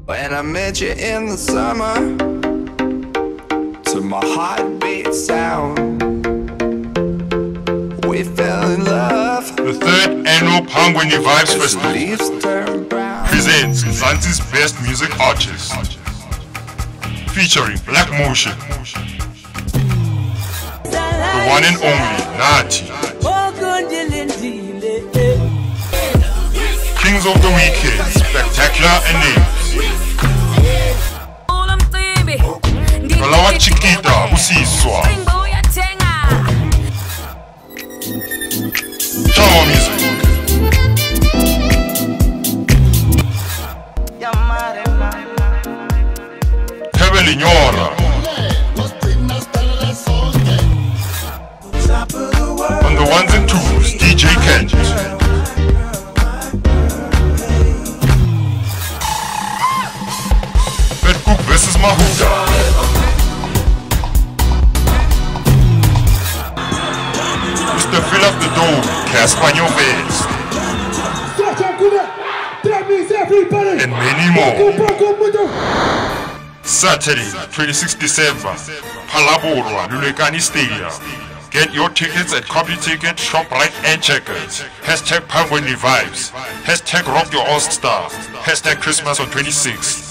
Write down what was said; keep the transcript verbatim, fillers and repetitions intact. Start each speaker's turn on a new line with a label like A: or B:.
A: When I met you in the summer, to my heartbeat sound, we fell in love.
B: The third annual Phangweni Vibes Festival presents Mzansi's best music artists, featuring Black Motion, the one and only Nathi, Kings of the Weekend, Spectacular and Names, Kalawa Chiquita, Usiswa, Chama Music, Heavily Nyora, on the ones and twos, D J Kent, Fed Cook versus Mahuda, Mister Fill Up the Dome, Casper Your Face, and many more. Saturday, twenty-sixth December, Phalaborwa, Lulekani Stadium. Get your tickets at Copy Ticket, ShopRite and Checkers. Hashtag Phangweni Vibes. Hashtag Rock Your All Star. Hashtag Christmas on twenty-sixth.